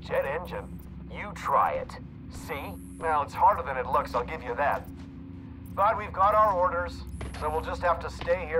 Jet engine? You try it. See? Well, it's harder than it looks, I'll give you that. But we've got our orders, so we'll just have to stay here.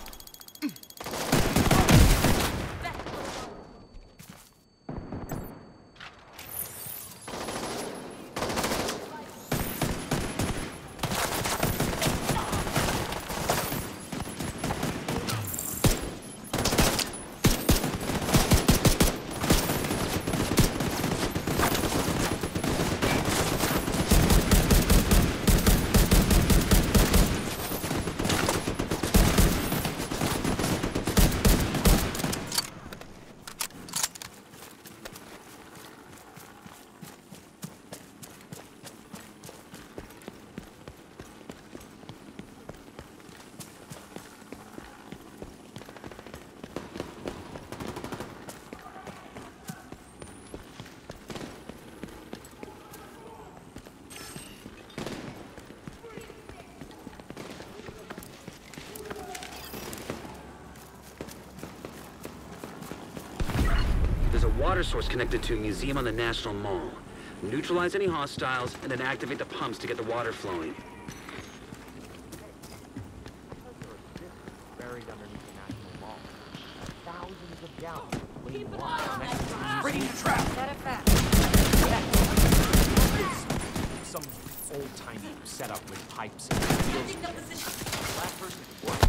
There's a water source connected to a museum on the National Mall. Neutralize any hostiles, and then activate the pumps to get the water flowing. Buried underneath the National Mall. Thousands of gallons of clean water. Bringing the trap! Set it back. It's some old-timey setup with pipes and wheels. Last person to work.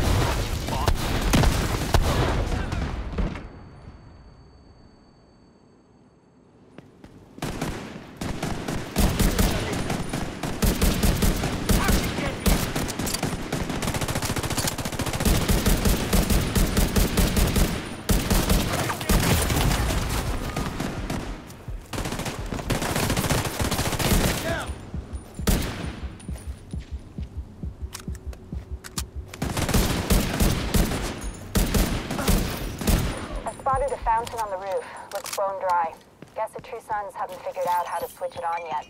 Spotted a fountain on the roof. Looks bone dry. Guess the True Sons haven't figured out how to switch it on yet.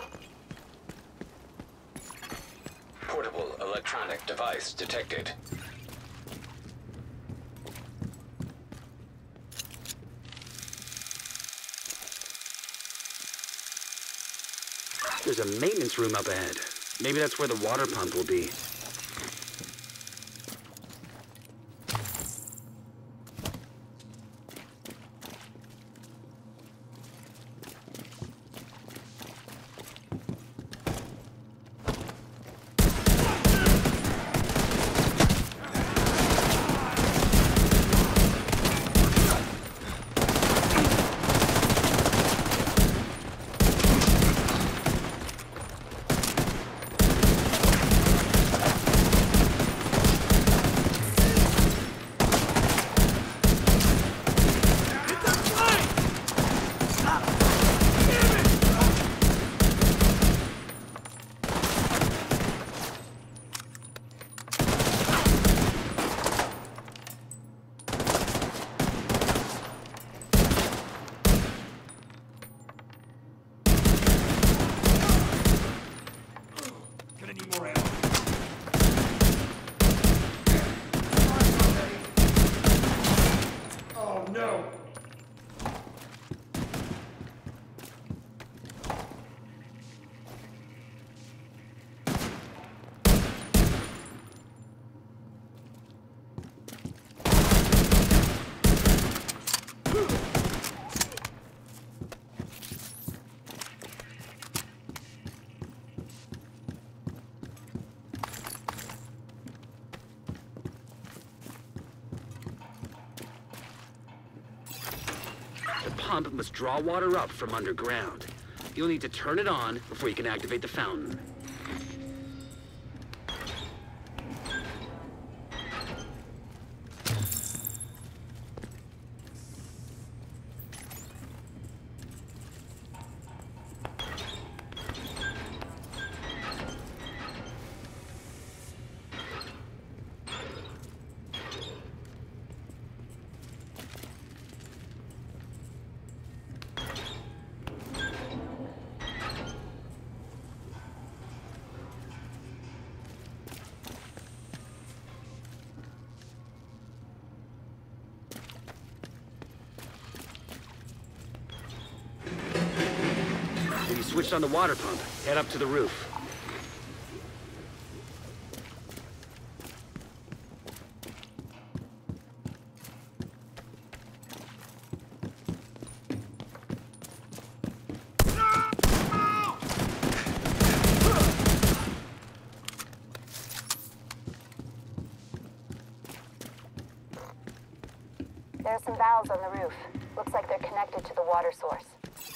Portable electronic device detected. There's a maintenance room up ahead. Maybe that's where the water pump will be. The pump must draw water up from underground. You'll need to turn it on before you can activate the fountain. switched on the water pump. Head up to the roof. There are some valves on the roof. Looks like they're connected to the water source.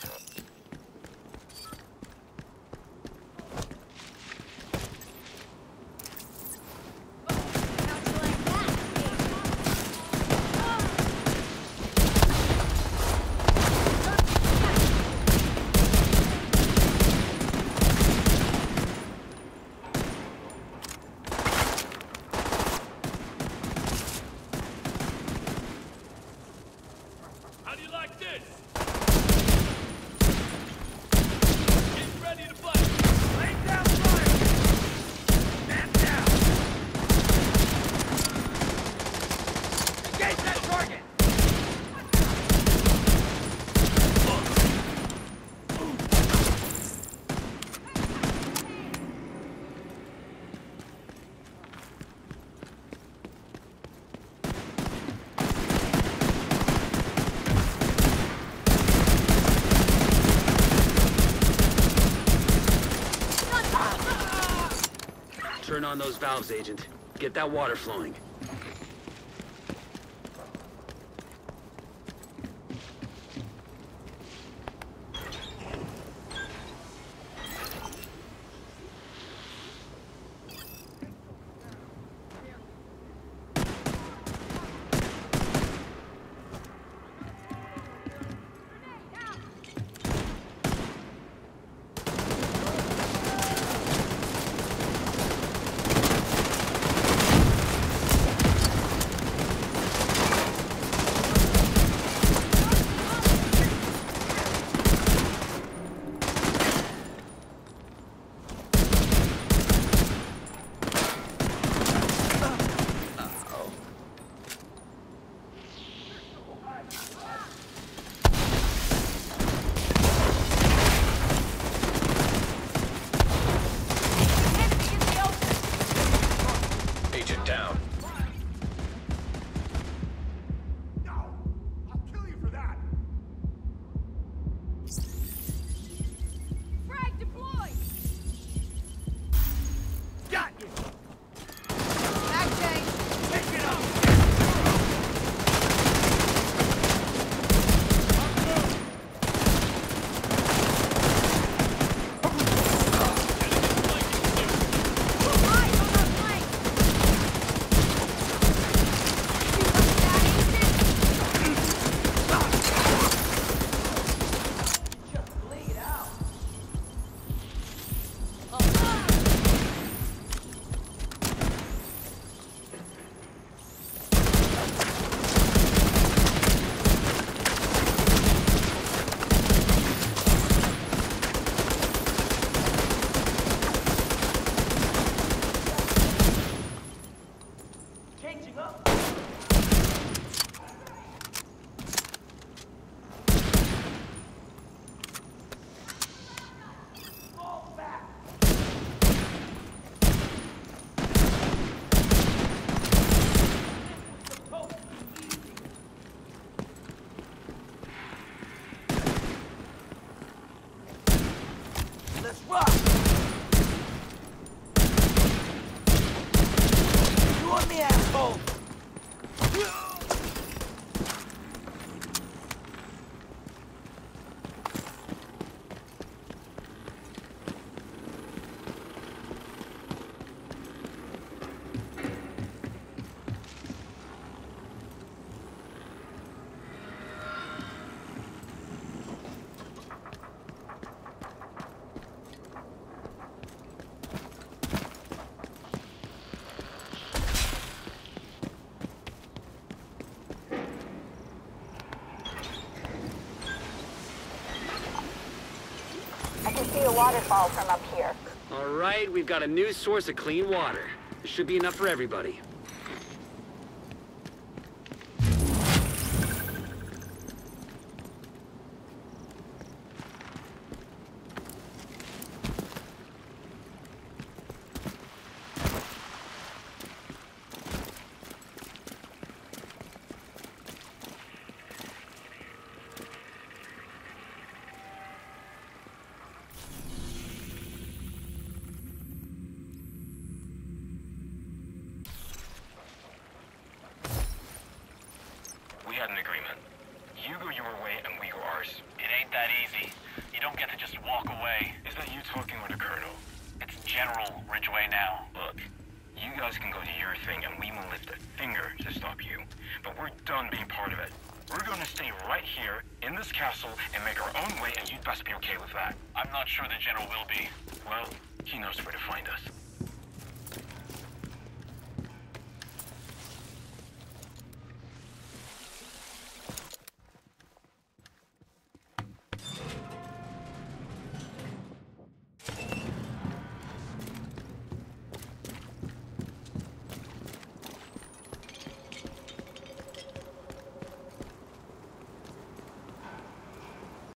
How do you like this? Get ready to play. Lay down fire. Man down. Engage that target. Turn on those valves, Agent. Get that water flowing. Agent down. No, I'll kill you for that. Frag deployed! Got you. Back tank! Take it up. Eyes on our flank! You like that, Agent? Just bleed out. Changing up. Fall back. Let's rock. You on me, asshole. I can see a waterfall from up here. All right, we've got a new source of clean water. This should be enough for everybody. Ridgeway now. Look, you guys can go do your thing and we won't lift a finger to stop you. But we're done being part of it. We're going to stay right here in this castle and make our own way, and you'd best be okay with that. I'm not sure the General will be. Well, he knows where to find us.